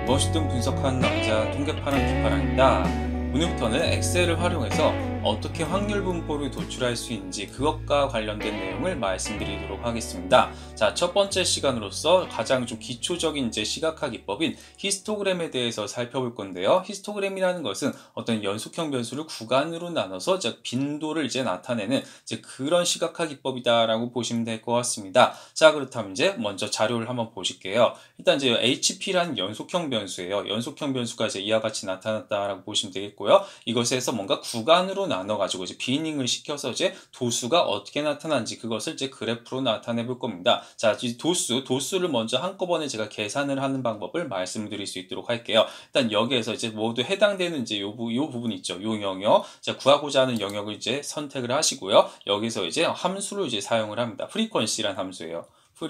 무엇이든 분석하는 남자 통계파랑 기파랑입니다. 오늘부터는 엑셀을 활용해서 어떻게 확률 분포를 도출할 수 있는지 그것과 관련된 내용을 말씀드리도록 하겠습니다. 자, 첫 번째 시간으로서 가장 좀 기초적인 시각화 기법인 히스토그램에 대해서 살펴볼 건데요. 히스토그램이라는 것은 어떤 연속형 변수를 구간으로 나눠서 빈도를 나타내는 그런 시각화 기법이다라고 보시면 될 것 같습니다. 자, 그렇다면 먼저 자료를 한번 보실게요. 일단 HP라는 연속형 변수예요. 연속형 변수가 이와 같이 나타났다라고 보시면 되겠고요. 이것에서 뭔가 구간으로 나눠가지고 비닝을 시켜서 도수가 어떻게 나타나는지 그것을 그래프로 나타내 볼 겁니다. 자, 도수를 먼저 한꺼번에 제가 계산을 하는 방법을 말씀드릴 수 있도록 할게요. 일단 여기에서 모두 해당되는 요 부분 있죠. 요 영역. 자, 구하고자 하는 영역을 선택을 하시고요. 여기서 함수를 사용을 합니다. 프리퀀시라는 함수예요.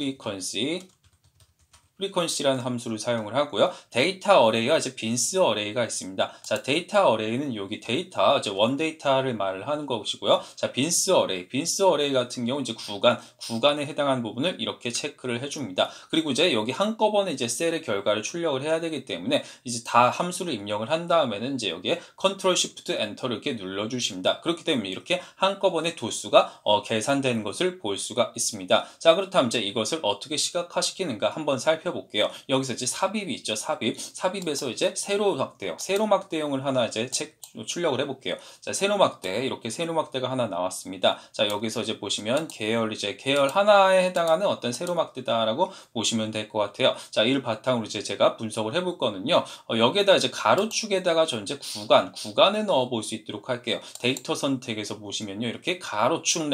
프리퀀시라는 함수를 사용을 하고요. 데이터 어레이와 빈스 어레이가 있습니다. 자, 데이터 어레이는 여기 데이터, 원 데이터를 말을 하는 것이고요. 자, 빈스 어레이 같은 경우 구간에 해당하는 부분을 이렇게 체크를 해줍니다. 그리고 여기 한꺼번에 셀의 결과를 출력을 해야 되기 때문에 다 함수를 입력을 한 다음에는 여기에 컨트롤 쉬프트 엔터를 이렇게 눌러주십니다. 그렇기 때문에 이렇게 한꺼번에 도수가 계산되는 것을 볼 수가 있습니다. 자, 그렇다면 이것을 어떻게 시각화시키는가 한번 살펴볼게요. 여기서 삽입이 있죠. 삽입에서 세로 막대형을 하나 출력을 해볼게요. 자, 세로막대, 이렇게 세로막대가 하나 나왔습니다. 자, 여기서 보시면 계열 하나에 해당하는 어떤 세로막대다라고 보시면 될 것 같아요. 자, 이를 바탕으로 제가 분석을 해볼 거는요. 여기에다 가로축에다가 전체 구간을 넣어볼 수 있도록 할게요. 데이터 선택에서 보시면요. 이렇게 가로축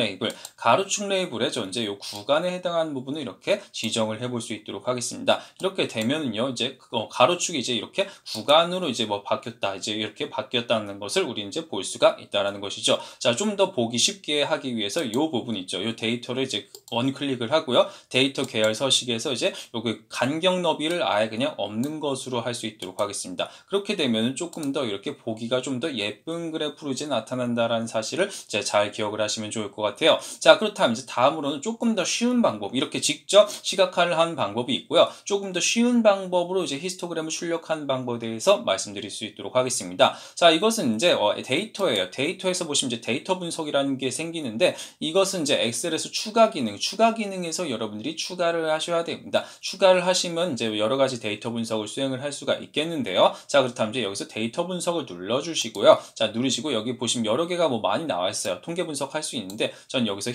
레이블에 전체 이 구간에 해당하는 부분을 이렇게 지정을 해볼 수 있도록 하겠습니다. 이렇게 되면은요. 가로축이 이렇게 구간으로 바뀌었다. 이렇게 바뀌었다는 것을 우리 볼 수가 있다라는 것이죠. 자, 좀 더 보기 쉽게 하기 위해서 이 부분 있죠. 이 데이터를 원클릭을 하고요. 데이터 계열 서식에서 여기 간격 너비를 아예 그냥 없는 것으로 할 수 있도록 하겠습니다. 그렇게 되면 조금 더 이렇게 보기가 좀 더 예쁜 그래프로 나타난다라는 사실을 잘 기억을 하시면 좋을 것 같아요. 자, 그렇다면 다음으로는 조금 더 쉬운 방법, 이렇게 직접 시각화를 하는 방법이 있고요. 조금 더 쉬운 방법으로 히스토그램을 출력하는 방법에 대해서 말씀드릴 수 있도록 하겠습니다. 자, 이것은 데이터예요. 데이터에서 보시면 데이터 분석이라는 게 생기는데, 이것은 엑셀에서 추가 기능에서 여러분들이 추가를 하셔야 됩니다. 추가를 하시면 여러 가지 데이터 분석을 수행을 할 수가 있겠는데요. 자, 그렇다면 여기서 데이터 분석을 눌러주시고요. 자, 누르시고 여기 보시면 여러 개가 많이 나와 있어요. 통계 분석할 수 있는데, 전 여기서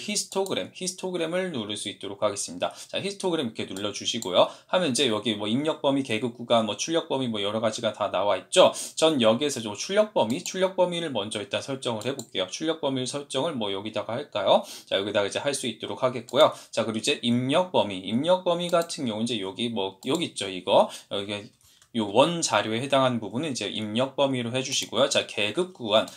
히스토그램을 누를 수 있도록 하겠습니다. 자, 히스토그램 이렇게 눌러주시고요. 하면 여기 입력 범위, 계급 구간, 출력 범위 여러 가지가 다 나와 있죠. 전 여기에서 출력 범위를 먼저 일단 설정을 해볼게요. 출력 범위 설정을 여기다가 할까요? 자, 여기다가 할 수 있도록 하겠고요. 자, 그리고 입력 범위 같은 경우 여기 있죠. 여기 요 원 자료에 해당하는 부분은 입력 범위로 해주시고요. 자, 계급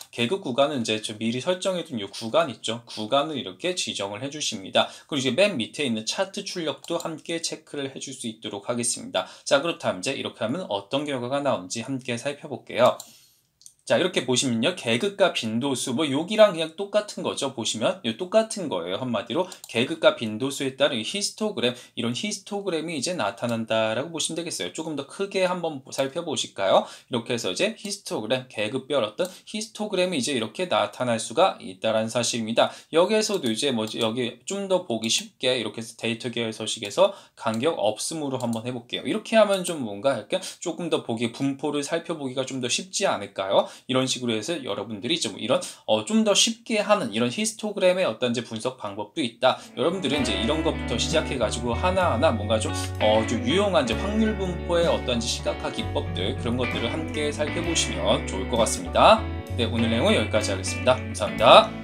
구간은 미리 설정해둔 요 구간 있죠. 구간을 이렇게 지정을 해주십니다. 그리고 맨 밑에 있는 차트 출력도 함께 체크를 해줄 수 있도록 하겠습니다. 자, 그렇다면 이렇게 하면 어떤 결과가 나오는지 함께 살펴볼게요. 자, 이렇게 보시면요. 계급과 빈도수, 여기랑 그냥 똑같은 거죠. 보시면, 똑같은 거예요. 한마디로. 계급과 빈도수에 따른 히스토그램, 이런 히스토그램이 나타난다라고 보시면 되겠어요. 조금 더 크게 한번 살펴보실까요? 이렇게 해서 히스토그램, 계급별 어떤 히스토그램이 이렇게 나타날 수가 있다라는 사실입니다. 여기에서도 여기 좀 더 보기 쉽게 이렇게 해서 데이터 계열 서식에서 간격 없음으로 한번 해볼게요. 이렇게 하면 좀 뭔가 약간 조금 더 분포를 살펴보기가 좀 더 쉽지 않을까요? 이런 식으로 해서 여러분들이 이런 좀 더 쉽게 하는 이런 히스토그램의 어떤 분석 방법도 있다. 여러분들은 이런 것부터 시작해 가지고 하나하나 뭔가 좀 유용한 확률 분포의 어떤 시각화 기법들, 그런 것들을 함께 살펴보시면 좋을 것 같습니다. 네, 오늘 내용은 여기까지 하겠습니다. 감사합니다.